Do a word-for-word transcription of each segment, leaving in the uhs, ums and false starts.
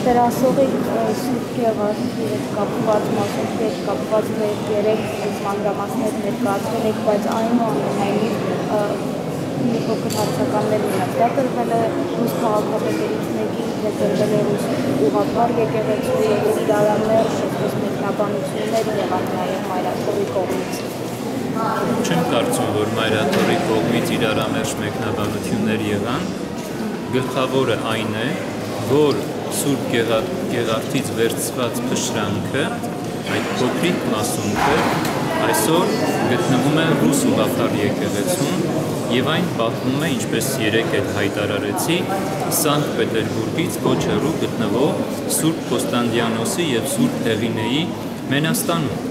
Դերասողի Սուրբ Գեղարդի հետ կապված մասունքի հետ կապված մեր երեք մանրամասներ ներկայացրել եք, բայց այնուամենայնիվ մի փոքր հարցականներ ունենք։ Դա տրվել է ռուս քաղաքապետերից մեկի, թե տրվել է ռուս ուղղափառ եկեղեցու և իրարաններ, այսպես մեկնաբանություններ եղան նաև Մայրաթորի կողմից։ Չեմ կարծում, որ Մայրաթորի կողմից իրարաններ մեկնաբանություններ եղան։ Գլխավորը այն է, որ Սուրբ Գեղարդից վերցված փշրանքը, այդ փոքրիկ մասունքը, այսօր գտնվում է ռուս ուղղափառ եկեղեցում և այն պահվում է, ինչպես երեկ էլ հայտարարեցի, Սանկտ Պետերբուրգից ոչ հեռու գտնվող Սուրբ Կոստանդիանոսի և Սուրբ Հեղինեի մենաստանում։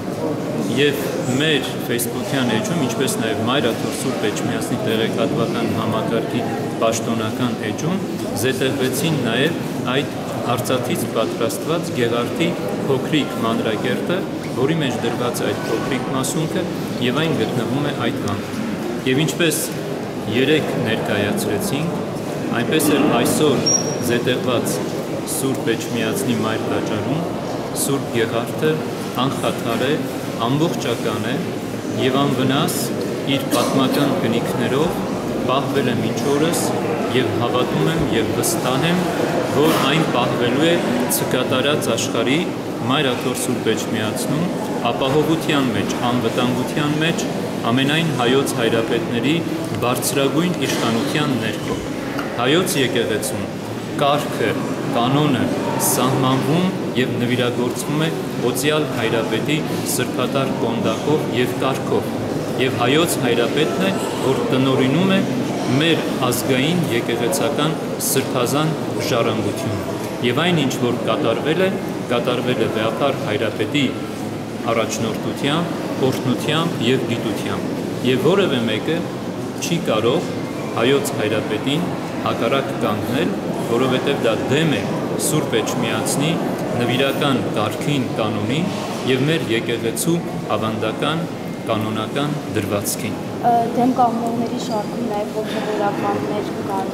Եվ մեր ֆեյսբուքյան էջում, ինչպես նաև Մայրաթոր Սուրբ Էջմիածնի տեղեկատվական համակարգի պաշտոնական էջում զետեղվեցին նաև այդ արծաթից պատրաստված Գեղարդի փոքրիկ մանրակերտը, որի մեջ դրված է այդ փոքրիկ մասունքը և այն գտնվում է այդ վանքում։ Եվ ինչպես երեկ ներկայացրեցինք, այնպես էլ այսօր զետեղված Սուրբ Էջմիածնի Մայր տաճարում Սուրբ Գեղարդը անխաթար է, ամբողջական է և անվնաս իր պատմական բնիկներով պահվել է մինչ օրս և հավատում եմ և վստահ եմ, որ այն պահվելու է ցկատարած աշխարհի Մայրաթոր Սուրբ Էջմիածնում ապահովության մեջ, անվտանգության մեջ, ամենայն հայոց հայրապետների բարձրագույն իշխանության ներքո։ Հայոց եկեղեցում կարգը, կանոնը սահմանվում և նվիրագործվում է Օծյալ Հայրապետի սրբատար կոնդակով և կարգով, և հայոց հայրապետն է, որ տնօրինում է մեր ազգային եկեղեցական սրբազան ժառանգությունը։ Եվ այն, ինչ որ կատարվել է, կատարվել է Վեհափառ Հայրապետի առաջնորդությամբ, օրհնությամբ և գիտությամբ, և որևէ մեկը չի կարող հայոց հայրապետին հակառակ կանգնել, որովհետև դա դեմ է Սուրբ Էջմիածնի նվիրական կարգին, կանոնին և մեր եկեղեցու ավանդական, կանոնական դրվածքին։ Դեմ կանգնողների շարքում նաև հոգևորականներ կան։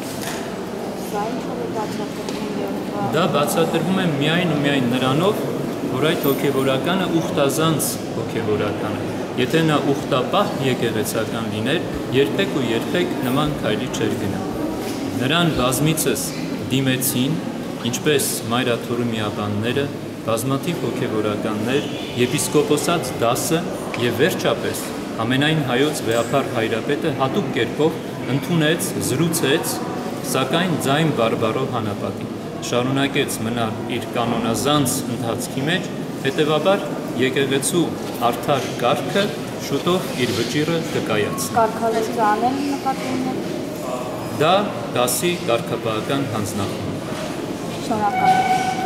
Սա ինչով է բացատրվում։ Դա բացատրվում է միայն ու միայն նրանով, որ այդ հոգևորականը ուխտազանց հոգևորական է։ Եթե նա ուխտապահ եկեղեցական լիներ, երբեք ու երբեք նման քայլի չէր գնա։ Նրան բազմիցս դիմեցին, ինչպես Մայրաթորի միաբանները, բազմաթիվ հոգևորականներ, եպիսկոպոսած դասը և վերջապես ամենայն հայոց Վեհափառ Հայրապետը հատուկ կերպով ընդունեց, զրուցեց, սակայն ձայն բարբառով հանապատի։ Շարունակեց մնալ իր կանոնազանց ընթացքի մեջ, հետևաբար եկեղեցու արդար կարգը շուտով իր վճիռը կկայացնի։ Կարգալեզուաներ նկատի ունեք։ Դա դասի կարգապահական հանձնախումբ։ Շնորհակալ եմ։